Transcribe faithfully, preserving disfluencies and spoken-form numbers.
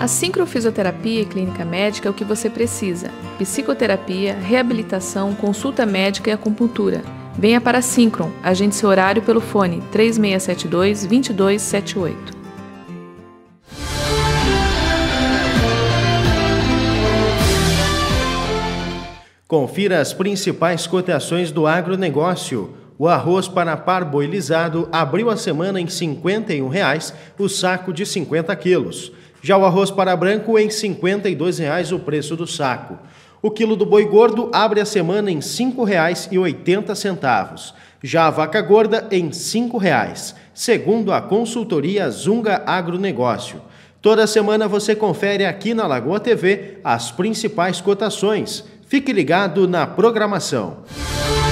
Sincrofisioterapia e Clínica Médica é o que você precisa. Psicoterapia, reabilitação, consulta médica e acupuntura. Venha para a Sincron, agende seu horário pelo fone três seis sete dois, dois dois sete oito. Confira as principais cotações do agronegócio. O arroz para parboilizado abriu a semana em cinquenta e um reais o saco de cinquenta quilos. Já o arroz para branco em cinquenta e dois reais o preço do saco. O quilo do boi gordo abre a semana em cinco reais e oitenta centavos. Já a vaca gorda em cinco reais, segundo a consultoria Zunga Agronegócio. Toda semana você confere aqui na Lagoa T V as principais cotações. Fique ligado na programação.